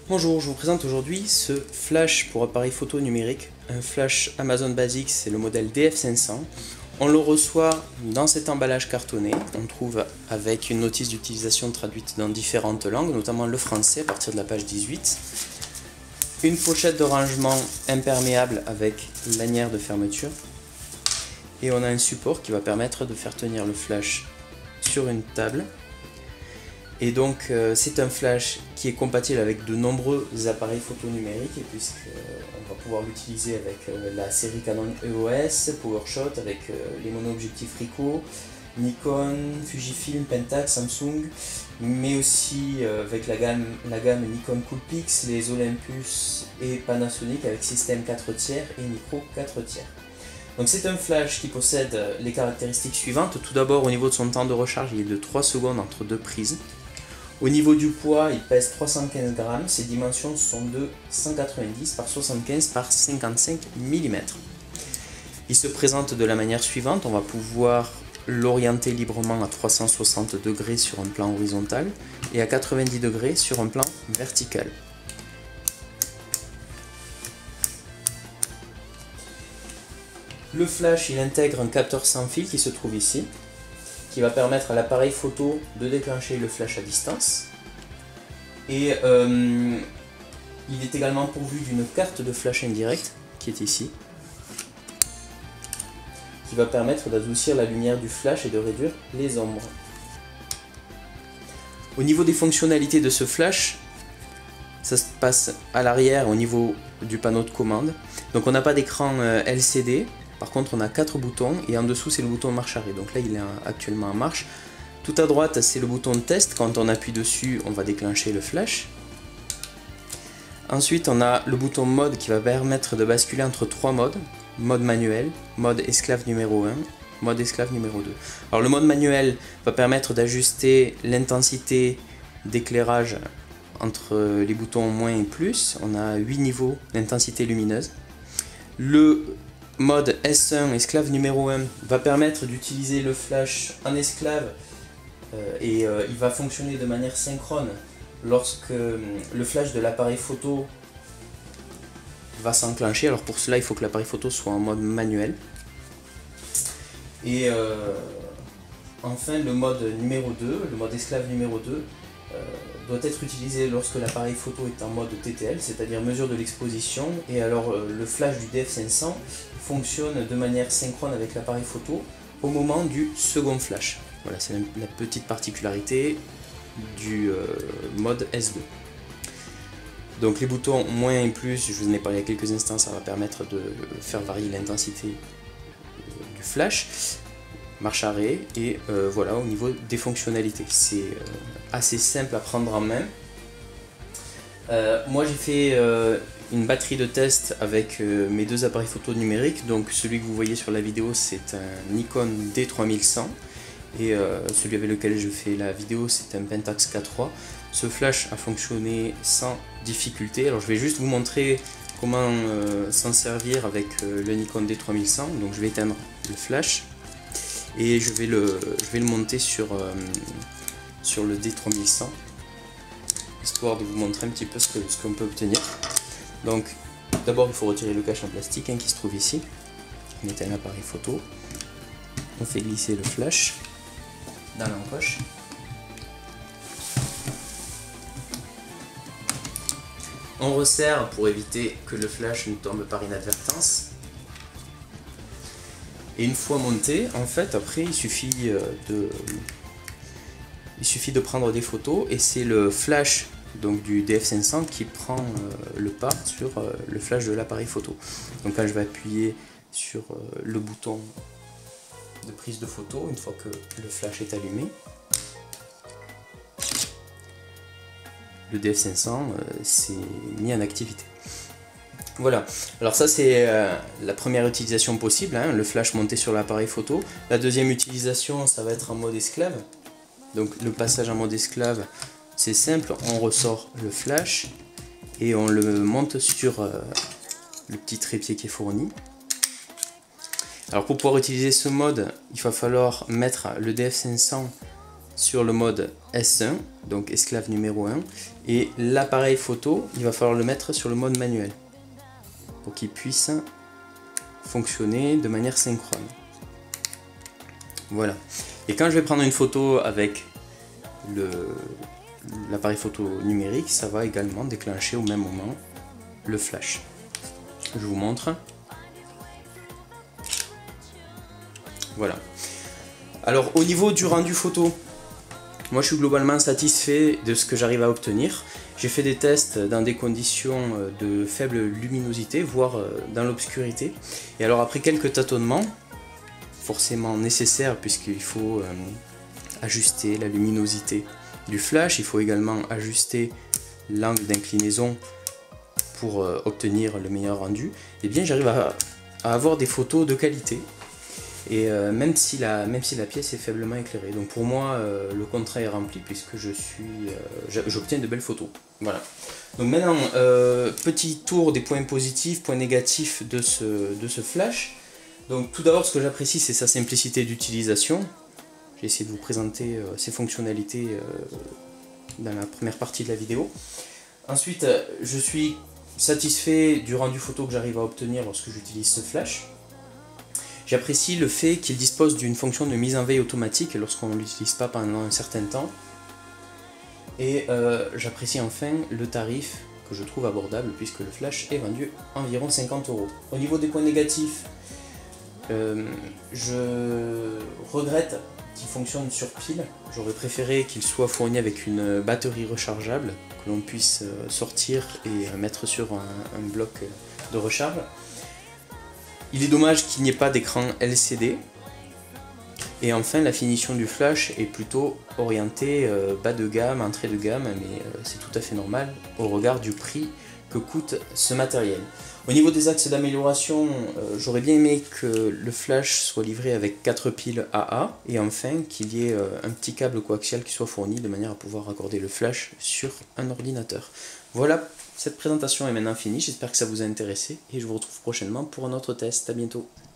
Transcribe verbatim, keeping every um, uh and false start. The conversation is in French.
Bonjour, je vous présente aujourd'hui ce flash pour appareil photo numérique, un flash Amazon Basics, c'est le modèle D F cinq cents. On le reçoit dans cet emballage cartonné, on trouve avec une notice d'utilisation traduite dans différentes langues, notamment le français à partir de la page dix-huit. Une pochette de rangement imperméable avec lanière de fermeture. Et on a un support qui va permettre de faire tenir le flash sur une table. Et donc euh, c'est un flash qui est compatible avec de nombreux appareils photo numériques, puisqu'on euh, va pouvoir l'utiliser avec euh, la série Canon E O S, PowerShot, avec euh, les mono-objectifs Ricoh, Nikon, Fujifilm, Pentax, Samsung, mais aussi euh, avec la gamme, la gamme Nikon Coolpix, les Olympus et Panasonic avec système quatre tiers et micro quatre tiers. Donc c'est un flash qui possède les caractéristiques suivantes. Tout d'abord, au niveau de son temps de recharge, il est de trois secondes entre deux prises. Au niveau du poids, il pèse trois cent quinze grammes, ses dimensions sont de cent quatre-vingt-dix par soixante-quinze par cinquante-cinq millimètres. Il se présente de la manière suivante, on va pouvoir l'orienter librement à trois cent soixante degrés sur un plan horizontal et à quatre-vingt-dix degrés sur un plan vertical. Le flash, il intègre un capteur sans fil qui se trouve ici, qui va permettre à l'appareil photo de déclencher le flash à distance. Et euh, il est également pourvu d'une carte de flash indirect, qui est ici, qui va permettre d'adoucir la lumière du flash et de réduire les ombres. Au niveau des fonctionnalités de ce flash, ça se passe à l'arrière au niveau du panneau de commande. Donc on n'a pas d'écran L C D. Par contre, on a quatre boutons et en dessous, c'est le bouton marche arrêt. Donc là, il est actuellement en marche. Tout à droite, c'est le bouton de test. Quand on appuie dessus, on va déclencher le flash. Ensuite, on a le bouton mode qui va permettre de basculer entre trois modes. Mode manuel, mode esclave numéro un, mode esclave numéro deux. Alors le mode manuel va permettre d'ajuster l'intensité d'éclairage entre les boutons moins et plus. On a huit niveaux d'intensité lumineuse. Le mode S un, esclave numéro un, va permettre d'utiliser le flash en esclave euh, et euh, il va fonctionner de manière synchrone lorsque euh, le flash de l'appareil photo va s'enclencher. Alors pour cela, il faut que l'appareil photo soit en mode manuel. Et euh, enfin, le mode numéro deux, le mode esclave numéro deux, euh, doit être utilisé lorsque l'appareil photo est en mode T T L, c'est-à-dire mesure de l'exposition, et alors euh, le flash du D F cinq cents fonctionne de manière synchrone avec l'appareil photo au moment du second flash. Voilà, c'est la petite particularité du euh, mode S deux. Donc les boutons moins et plus, je vous en ai parlé il y a quelques instants, ça va permettre de faire varier l'intensité du flash. Marche arrêt et euh, voilà au niveau des fonctionnalités. C'est euh, assez simple à prendre en main. Euh, moi j'ai fait euh, une batterie de test avec euh, mes deux appareils photo numériques. Donc celui que vous voyez sur la vidéo, c'est un Nikon D trois mille cent et euh, celui avec lequel je fais la vidéo, c'est un Pentax K trois. Ce flash a fonctionné sans difficulté. Alors je vais juste vous montrer comment euh, s'en servir avec euh, le Nikon D trois mille cent. Donc je vais éteindre le flash et je vais le, je vais le monter sur, euh, sur le D trois mille cent, histoire de vous montrer un petit peu ce que, ce qu'on peut obtenir. Donc d'abord il faut retirer le cache en plastique hein, qui se trouve ici. On éteint l'appareil photo, on fait glisser le flash dans l'encoche. On resserre pour éviter que le flash ne tombe par inadvertance. Et une fois monté, en fait, après, il suffit de, il suffit de prendre des photos et c'est le flash donc, du D F cinq cents qui prend euh, le pas sur euh, le flash de l'appareil photo. Donc là, je vais appuyer sur euh, le bouton de prise de photo une fois que le flash est allumé. Le D F cinq cents euh, s'est mis en activité. Voilà, alors ça c'est euh, la première utilisation possible, hein, le flash monté sur l'appareil photo. La deuxième utilisation, ça va être en mode esclave. Donc le passage en mode esclave, c'est simple, on ressort le flash et on le monte sur euh, le petit trépied qui est fourni. Alors pour pouvoir utiliser ce mode, il va falloir mettre le D F cinq cents sur le mode S un, donc esclave numéro un, et l'appareil photo, il va falloir le mettre sur le mode manuel pour qu'il puisse fonctionner de manière synchrone. Voilà. Et quand je vais prendre une photo avec l'appareil photo numérique, ça va également déclencher au même moment le flash. Je vous montre. Voilà. Alors au niveau du rendu photo, moi je suis globalement satisfait de ce que j'arrive à obtenir. J'ai fait des tests dans des conditions de faible luminosité, voire dans l'obscurité. Et alors après quelques tâtonnements, forcément nécessaires puisqu'il faut euh, ajuster la luminosité du flash, il faut également ajuster l'angle d'inclinaison pour euh, obtenir le meilleur rendu, et bien j'arrive à, à avoir des photos de qualité. Et euh, même, si la, même si la pièce est faiblement éclairée. Donc pour moi, euh, le contrat est rempli puisque je suis, euh, j'obtiens de belles photos. Voilà. Donc maintenant, euh, petit tour des points positifs, points négatifs de ce, de ce flash. Donc tout d'abord, ce que j'apprécie, c'est sa simplicité d'utilisation. J'ai essayé de vous présenter euh, ses fonctionnalités euh, dans la première partie de la vidéo. Ensuite, euh, je suis satisfait du rendu photo que j'arrive à obtenir lorsque j'utilise ce flash. J'apprécie le fait qu'il dispose d'une fonction de mise en veille automatique lorsqu'on ne l'utilise pas pendant un certain temps. Et euh, j'apprécie enfin le tarif que je trouve abordable puisque le flash est vendu environ cinquante euros. Au niveau des points négatifs, euh, je regrette qu'il fonctionne sur pile. J'aurais préféré qu'il soit fourni avec une batterie rechargeable que l'on puisse sortir et mettre sur un, un bloc de recharge. Il est dommage qu'il n'y ait pas d'écran L C D. Et enfin, la finition du flash est plutôt orientée euh, bas de gamme, entrée de gamme, mais euh, c'est tout à fait normal au regard du prix que coûte ce matériel. Au niveau des axes d'amélioration, euh, j'aurais bien aimé que le flash soit livré avec quatre piles A A et enfin qu'il y ait euh, un petit câble coaxial qui soit fourni de manière à pouvoir raccorder le flash sur un ordinateur. Voilà, cette présentation est maintenant finie, j'espère que ça vous a intéressé et je vous retrouve prochainement pour un autre test. À bientôt.